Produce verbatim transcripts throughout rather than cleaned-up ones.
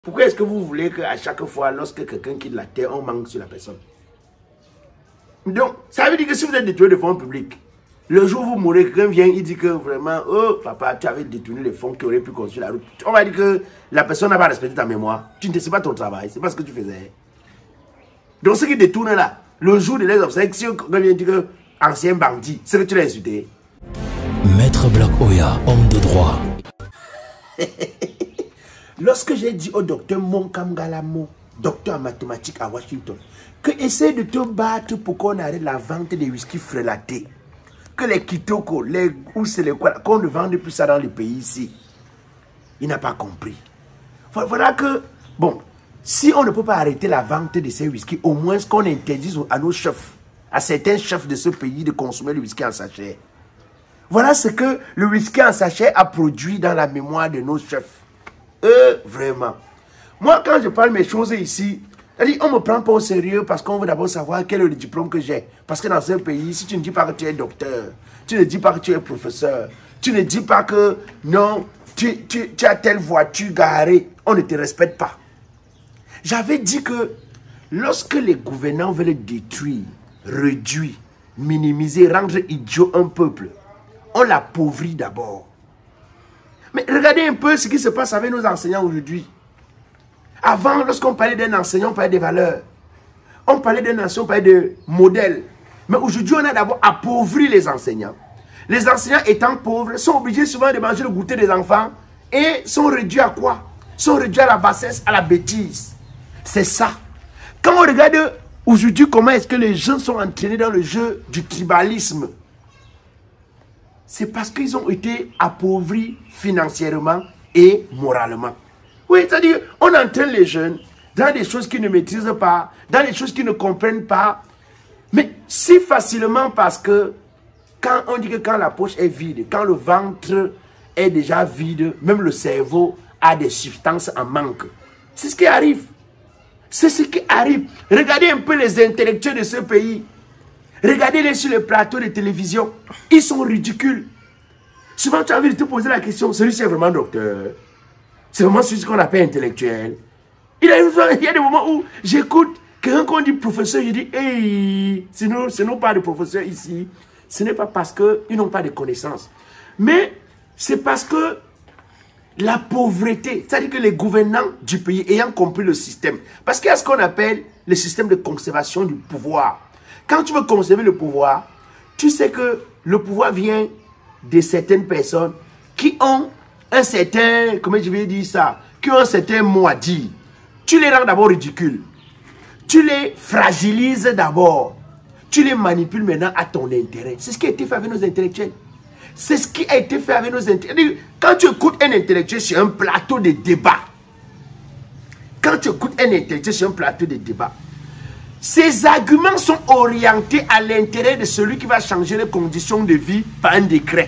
Pourquoi est-ce que vous voulez qu'à chaque fois, lorsque quelqu'un quitte la terre, on manque sur la personne? Donc, ça veut dire que si vous êtes détourné de fonds publics, le jour où vous mourrez, quelqu'un vient, il dit que vraiment, oh papa, tu avais détourné les fonds qui auraient pu construire la route. On va dire que la personne n'a pas respecté ta mémoire. Tu ne sais pas ton travail, c'est pas ce que tu faisais. Donc, ce qui détourne là, le jour de les obsèques, si quelqu'un vient dire que ancien bandit, c'est que tu l'as insulté. Maître Black Oya, homme de droit. Lorsque j'ai dit au docteur Monkam Galamo, docteur en mathématiques à Washington, que essaie de te battre pour qu'on arrête la vente des whisky frélatés, que les kitoko, les ou c'est les quoi, qu'on ne vende plus ça dans le pays ici, il n'a pas compris. Voilà que, bon, si on ne peut pas arrêter la vente de ces whisky, au moins qu'on interdise à nos chefs, à certains chefs de ce pays de consommer le whisky en sachet. Voilà ce que le whisky en sachet a produit dans la mémoire de nos chefs. Euh, vraiment. Moi, quand je parle mes choses ici, on ne me prend pas au sérieux parce qu'on veut d'abord savoir quel est le diplôme que j'ai. Parce que dans ce pays, si tu ne dis pas que tu es docteur, tu ne dis pas que tu es professeur, tu ne dis pas que non, tu, tu, tu as telle voiture garée, on ne te respecte pas. J'avais dit que lorsque les gouvernants veulent détruire, réduire, minimiser, rendre idiot un peuple, on l'appauvrit d'abord. Mais regardez un peu ce qui se passe avec nos enseignants aujourd'hui. Avant, lorsqu'on parlait d'un enseignant, on parlait des valeurs. On parlait d'un enseignant, on parlait de modèles. Mais aujourd'hui, on a d'abord appauvri les enseignants. Les enseignants étant pauvres, sont obligés souvent de manger le goûter des enfants et sont réduits à quoi? Sont réduits à la bassesse, à la bêtise. C'est ça. Quand on regarde aujourd'hui comment est-ce que les jeunes sont entraînés dans le jeu du tribalisme, c'est parce qu'ils ont été appauvris financièrement et moralement. Oui, c'est-à-dire, on entraîne les jeunes dans des choses qu'ils ne maîtrisent pas, dans des choses qu'ils ne comprennent pas, mais si facilement parce que quand on dit que quand la poche est vide, quand le ventre est déjà vide, même le cerveau a des substances en manque. C'est ce qui arrive. C'est ce qui arrive. Regardez un peu les intellectuels de ce pays. Regardez-les sur les plateaux de télévision. Ils sont ridicules. Souvent, tu as envie de te poser la question, celui-ci est vraiment docteur. C'est vraiment celui qu'on appelle intellectuel. Il y, a, il y a des moments où j'écoute quelqu'un qu'on dit professeur, je dis, hey, ce n'est pas de professeurs ici. Ce n'est pas parce qu'ils n'ont pas de connaissances. Mais c'est parce que la pauvreté, c'est-à-dire que les gouvernants du pays ayant compris le système, parce qu'il y a ce qu'on appelle le système de conservation du pouvoir. Quand tu veux conserver le pouvoir, tu sais que le pouvoir vient de certaines personnes qui ont un certain, comment je vais dire ça, qui ont un certain mot à dire. Tu les rends d'abord ridicules. Tu les fragilises d'abord. Tu les manipules maintenant à ton intérêt. C'est ce qui a été fait avec nos intellectuels. C'est ce qui a été fait avec nos intellectuels. Quand tu écoutes un intellectuel sur un plateau de débat, quand tu écoutes un intellectuel sur un plateau de débat, ces arguments sont orientés à l'intérêt de celui qui va changer les conditions de vie par un décret.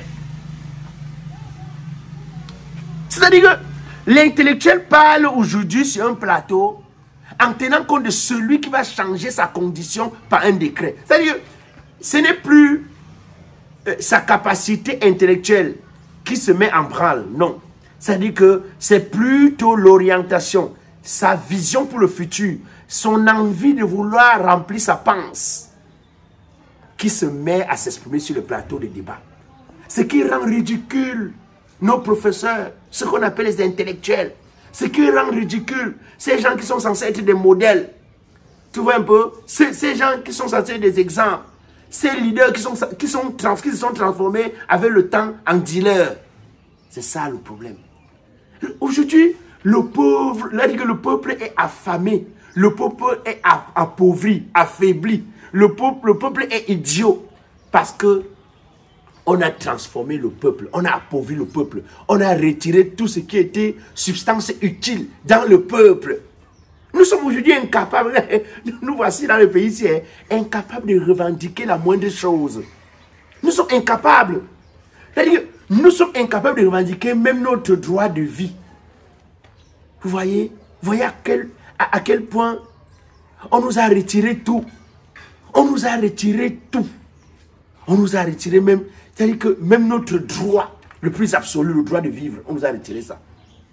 C'est-à-dire que l'intellectuel parle aujourd'hui sur un plateau en tenant compte de celui qui va changer sa condition par un décret. C'est-à-dire que ce n'est plus euh, sa capacité intellectuelle qui se met en branle, non. C'est-à-dire que c'est plutôt l'orientation, sa vision pour le futur, son envie de vouloir remplir sa panse qui se met à s'exprimer sur le plateau de débat. Ce qui rend ridicule nos professeurs, ce qu'on appelle les intellectuels. Ce qui rend ridicule ces gens qui sont censés être des modèles. Tu vois un peu? Ces, ces gens qui sont censés être des exemples. Ces leaders qui, sont, qui, sont, qui se sont transformés avec le temps en dealers. C'est ça le problème. Aujourd'hui, le pauvre, là, dit que le peuple est affamé. Le peuple est appauvri, affaibli. Le peuple, le peuple est idiot. Parce que on a transformé le peuple. On a appauvri le peuple. On a retiré tout ce qui était substance utile dans le peuple. Nous sommes aujourd'hui incapables, nous voici dans le pays ici, incapables de revendiquer la moindre chose. Nous sommes incapables. C'est-à-dire, nous sommes incapables de revendiquer même notre droit de vie. Vous voyez? Vous voyez à quel... À quel point on nous a retiré tout. On nous a retiré tout. On nous a retiré même, c'est-à-dire que même notre droit, le plus absolu, le droit de vivre, on nous a retiré ça.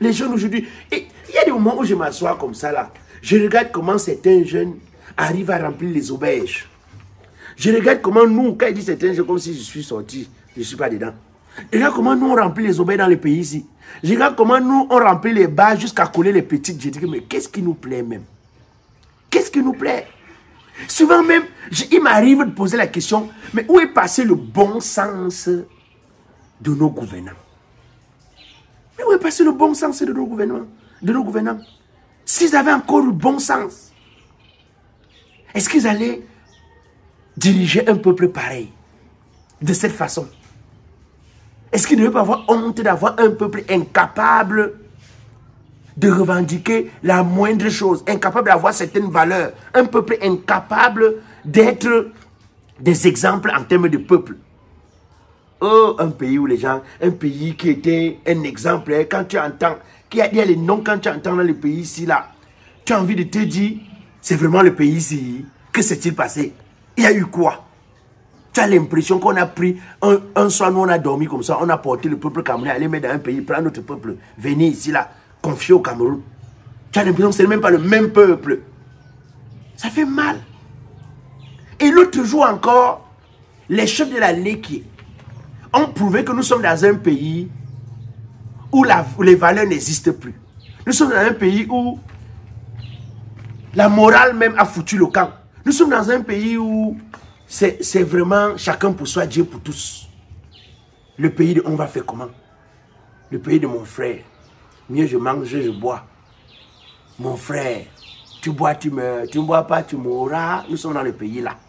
Les jeunes aujourd'hui, il y a des moments où je m'assois comme ça là. Je regarde comment certains jeunes arrivent à remplir les auberges. Je regarde comment nous, quand il dit certains jeunes, comme si je suis sorti, je ne suis pas dedans. Je regarde comment nous on remplit les auberges dans les pays ici. Je regarde comment nous on remplit les bars jusqu'à coller les petites. Je dis, mais qu'est-ce qui nous plaît même? Qu'est-ce qui nous plaît? Souvent même, je, il m'arrive de poser la question, mais où est passé le bon sens de nos gouvernants? Mais où est passé le bon sens de nos gouvernements, de nos gouvernants? S'ils avaient encore le bon sens, est-ce qu'ils allaient diriger un peuple pareil, de cette façon? Est-ce qu'ils ne devaient pas avoir honte d'avoir un peuple incapable de revendiquer la moindre chose, incapable d'avoir certaines valeurs, un peuple incapable d'être des exemples en termes de peuple? Oh, un pays où les gens, un pays qui était un exemple, hein, quand tu entends, il y, y a les noms, quand tu entends dans le pays ici, là, tu as envie de te dire, c'est vraiment le pays ici, que s'est-il passé? Il y a eu quoi? Tu as l'impression qu'on a pris, un, un soir, nous on a dormi comme ça, on a porté le peuple camerounais, aller mettre dans un pays, prendre notre peuple, venir ici, là, confier au Cameroun. Tu as l'impression que ce n'est même pas le même peuple. Ça fait mal. Et l'autre jour encore, les chefs de la Léquier ont prouvé que nous sommes dans un pays où, la, où les valeurs n'existent plus. Nous sommes dans un pays où la morale même a foutu le camp. Nous sommes dans un pays où c'est vraiment chacun pour soi, Dieu pour tous. Le pays de on va faire comment? Le pays de mon frère. Mieux je mange, je bois. Mon frère, tu bois, tu meurs. Tu ne bois pas, tu mourras. Nous sommes dans le pays là.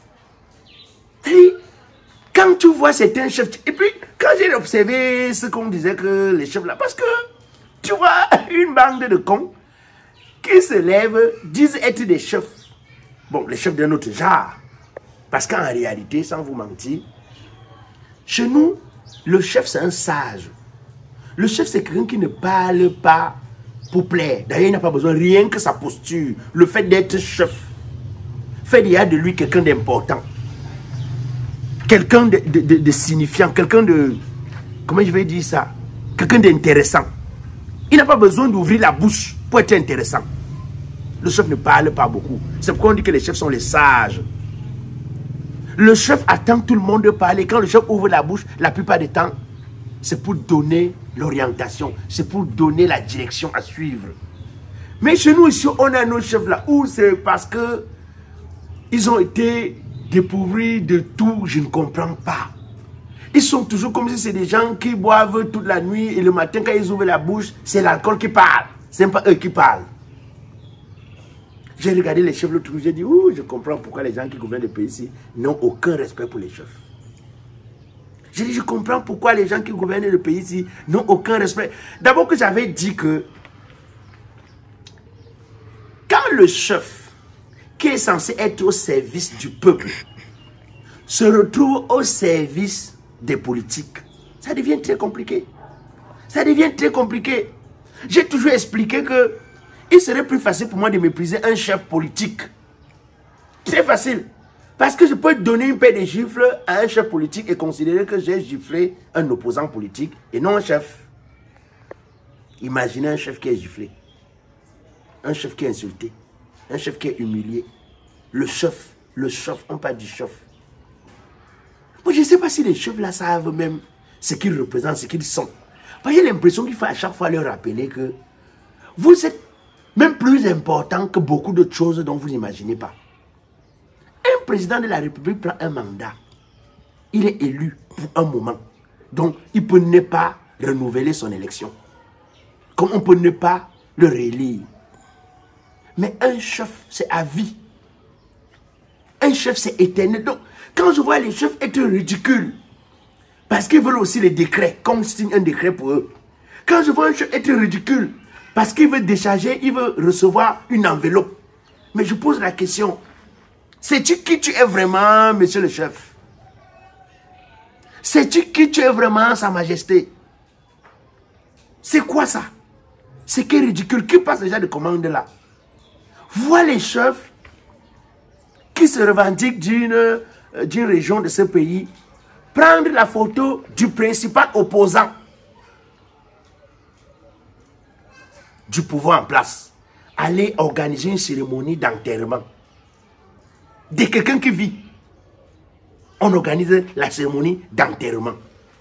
Et quand tu vois certains chefs, et puis quand j'ai observé ce qu'on disait que les chefs là, parce que tu vois une bande de cons qui se lèvent, disent être des chefs. Bon, les chefs d'un autre genre. Parce qu'en réalité, sans vous mentir, chez nous, le chef c'est un sage. Le chef c'est quelqu'un qui ne parle pas pour plaire. D'ailleurs, il n'a pas besoin rien que sa posture. Le fait d'être chef fait déjà de lui quelqu'un d'important. Quelqu'un de, de, de, de signifiant, quelqu'un de... Comment je vais dire ça? Quelqu'un d'intéressant. Il n'a pas besoin d'ouvrir la bouche pour être intéressant. Le chef ne parle pas beaucoup. C'est pourquoi on dit que les chefs sont les sages. Le chef attend tout le monde de parler. Quand le chef ouvre la bouche, la plupart du temps, c'est pour donner l'orientation. C'est pour donner la direction à suivre. Mais chez nous ici, on a nos chefs là, où c'est parce que ils ont été dépourvus de tout, je ne comprends pas. Ils sont toujours comme si c'est des gens qui boivent toute la nuit et le matin quand ils ouvrent la bouche, c'est l'alcool qui parle. Ce n'est pas eux qui parlent. J'ai regardé les chefs l'autre jour, j'ai dit, ouh, je comprends pourquoi les gens qui gouvernent le pays ici n'ont aucun respect pour les chefs. J'ai dit, je comprends pourquoi les gens qui gouvernent le pays ici n'ont aucun respect. D'abord que j'avais dit que quand le chef, qui est censé être au service du peuple, se retrouve au service des politiques, ça devient très compliqué. Ça devient très compliqué. J'ai toujours expliqué que il serait plus facile pour moi de mépriser un chef politique. Très facile. Parce que je peux donner une paire de gifles à un chef politique et considérer que j'ai giflé un opposant politique et non un chef. Imaginez un chef qui est giflé. Un chef qui est insulté. Un chef qui est humilié. Le chef, le chef, on parle du chef. Moi, je ne sais pas si les chefs là savent même ce qu'ils représentent, ce qu'ils sont. J'ai l'impression qu'il faut à chaque fois leur rappeler que vous êtes même plus important que beaucoup d'autres choses dont vous n'imaginez pas. Un président de la République prend un mandat. Il est élu pour un moment. Donc, il peut ne pas renouveler son élection. Comme on peut ne pas le réélire. Mais un chef, c'est à vie. Un chef, c'est éternel. Donc, quand je vois les chefs être ridicules, parce qu'ils veulent aussi les décrets, qu'on signe un décret pour eux. Quand je vois un chef être ridicule, parce qu'il veut décharger, il veut recevoir une enveloppe. Mais je pose la question, sais-tu qui tu es vraiment, monsieur le chef? Sais-tu qui tu es vraiment, sa majesté? C'est quoi ça? C'est qui est ridicule? Qui passe déjà de commande là? Vois les chefs qui se revendiquent d'une euh, d'une région de ce pays, prendre la photo du principal opposant. du pouvoir en place, aller organiser une cérémonie d'enterrement de quelqu'un qui vit. On organise la cérémonie d'enterrement.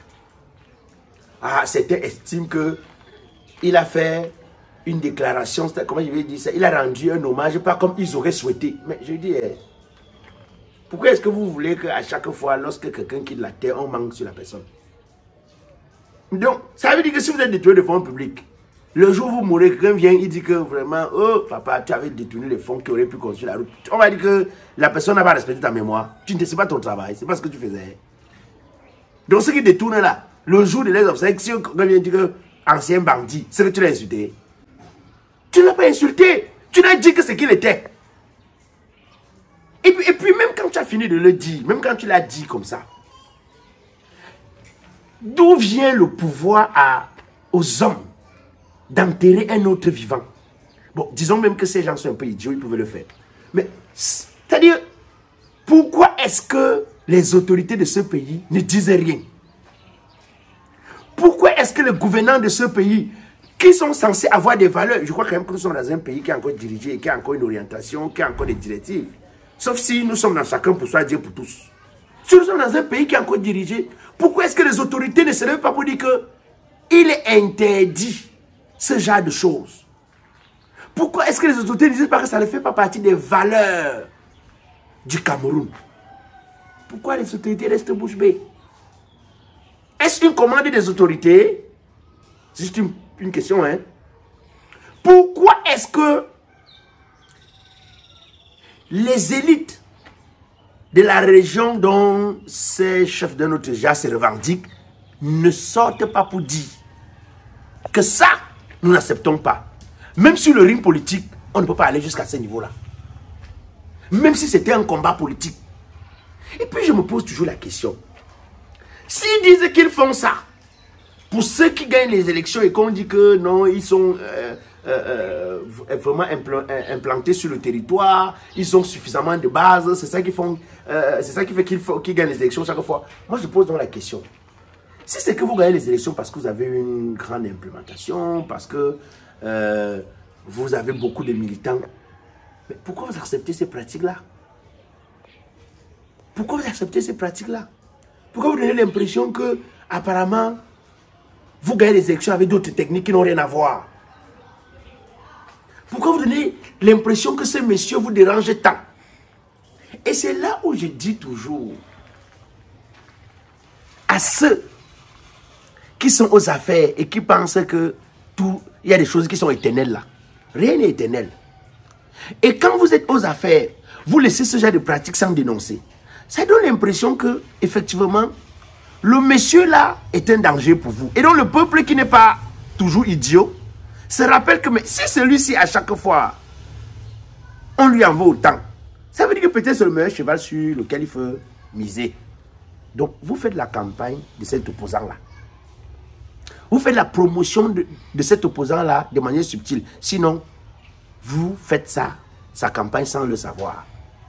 Ah, certains estiment que il a fait une déclaration, comment je vais dire ça, il a rendu un hommage, pas comme ils auraient souhaité. Mais je dis, eh, pourquoi est-ce que vous voulez qu'à chaque fois, lorsque quelqu'un quitte la terre, on manque sur la personne? Donc, ça veut dire que si vous êtes détourné de fonds publics, le jour où vous mourrez, quelqu'un vient, il dit que vraiment, oh papa, tu avais détourné les fonds qui auraient pu construire la route. On va dire que la personne n'a pas respecté ta mémoire. Tu ne sais pas ton travail, c'est pas ce que tu faisais. Donc, ceux qui détournent là, le jour de les obsèques, si quelqu'un vient dire que ancien bandit, c'est que tu l'as insulté. Tu ne l'as pas insulté. Tu l'as dit que c'est qu'il était. Et puis, et puis, même quand tu as fini de le dire, même quand tu l'as dit comme ça, d'où vient le pouvoir à, aux hommes d'enterrer un autre vivant? Bon, disons même que ces gens sont un peu idiots, ils pouvaient le faire. Mais, c'est-à-dire, pourquoi est-ce que les autorités de ce pays ne disent rien? Pourquoi est-ce que les gouvernants de ce pays, qui sont censés avoir des valeurs, je crois quand même que nous sommes dans un pays qui est encore dirigé, qui a encore une orientation, qui a encore des directives. Sauf si nous sommes dans chacun pour soi, Dieu pour tous. Si nous sommes dans un pays qui est encore dirigé, pourquoi est-ce que les autorités ne se lèvent pas pour dire que il est interdit ce genre de choses? Pourquoi est-ce que les autorités ne disent pas que ça ne fait pas partie des valeurs du Cameroun? Pourquoi les autorités restent bouche bée? Est-ce une commande des autorités? C'est juste une, une question, hein? Pourquoi est-ce que les élites de la région dont ces chefs de notre État se revendiquent ne sortent pas pour dire que ça, nous n'acceptons pas? Même sur le ring politique, on ne peut pas aller jusqu'à ce niveau-là. Même si c'était un combat politique. Et puis je me pose toujours la question. S'ils disent qu'ils font ça, pour ceux qui gagnent les élections et qu'on dit que non, ils sont euh, euh, euh, vraiment impl implantés sur le territoire, ils ont suffisamment de base, c'est ça qui font, euh, c'est ça qui fait qu'ils qu'ils gagnent les élections chaque fois. Moi je pose donc la question. Si c'est que vous gagnez les élections parce que vous avez une grande implémentation, parce que euh, vous avez beaucoup de militants, mais pourquoi vous acceptez ces pratiques-là? Pourquoi vous acceptez ces pratiques-là? Pourquoi vous donnez l'impression que, apparemment, vous gagnez les élections avec d'autres techniques qui n'ont rien à voir? Pourquoi vous donnez l'impression que ces messieurs vous dérangent tant? Et c'est là où je dis toujours à ceux qui sont aux affaires et qui pensent que tout, il y a des choses qui sont éternelles là. Rien n'est éternel. Et quand vous êtes aux affaires, vous laissez ce genre de pratique sans dénoncer. Ça donne l'impression que, effectivement, le monsieur là est un danger pour vous. Et donc le peuple qui n'est pas toujours idiot se rappelle que mais si celui-ci à chaque fois on lui en vaut autant, ça veut dire que peut-être c'est le meilleur cheval sur lequel il faut miser. Donc vous faites la campagne de cet opposant là. Vous faites la promotion de, de cet opposant là de manière subtile. Sinon, vous faites ça, sa campagne sans le savoir.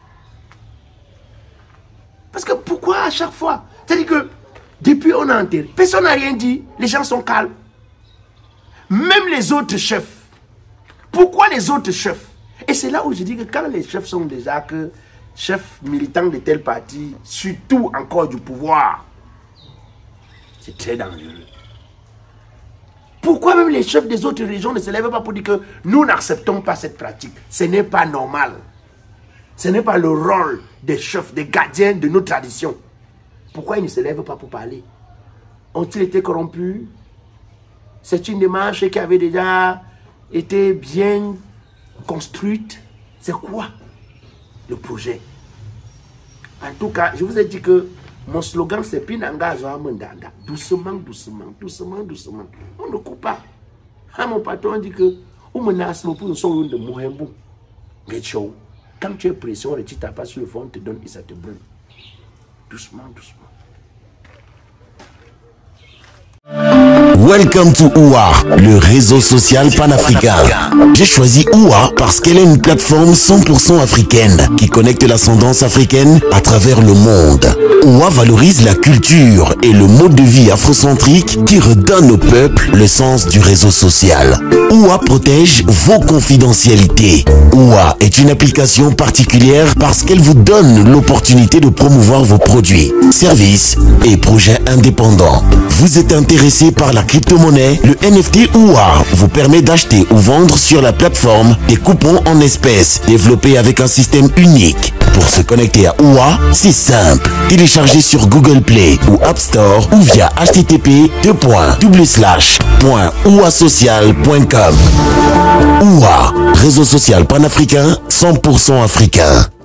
Parce que pourquoi à chaque fois? C'est-à-dire que depuis on a enterré, personne n'a rien dit, les gens sont calmes. Même les autres chefs. Pourquoi les autres chefs? Et c'est là où je dis que quand les chefs sont déjà que chefs militants de tel parti, surtout encore du pouvoir, c'est très dangereux. Pourquoi même les chefs des autres régions ne se lèvent pas pour dire que nous n'acceptons pas cette pratique? Ce n'est pas normal. Ce n'est pas le rôle des chefs, des gardiens de nos traditions. Pourquoi ils ne se lèvent pas pour parler? Ont-ils été corrompus? C'est une démarche qui avait déjà été bien construite. C'est quoi le projet? En tout cas, je vous ai dit que mon slogan c'est Pinanga Zoamendanda. Doucement, doucement, doucement, doucement. On ne coupe pas. Ah, mon patron dit que on menace pour nous sommes de Mohembo. Quand tu es pression, tu tapes pas sur le fond, on te donne et ça te brûle. Doucement, doucement. Welcome to Oua, le réseau social panafricain. J'ai choisi Oua parce qu'elle est une plateforme cent pour cent africaine qui connecte l'ascendance africaine à travers le monde. Oua valorise la culture et le mode de vie afrocentrique qui redonne au peuple le sens du réseau social. Oua protège vos confidentialités. Oua est une application particulière parce qu'elle vous donne l'opportunité de promouvoir vos produits, services et projets indépendants. Vous êtes intéressé par la crypto-monnaie? Le N F T Oua vous permet d'acheter ou vendre sur la plateforme des coupons en espèces développés avec un système unique. Pour se connecter à Oua, c'est simple. Téléchargez sur Google Play ou App Store ou via h t t p deux points double slash point oua social point com. Oua, réseau social panafricain cent pour cent africain.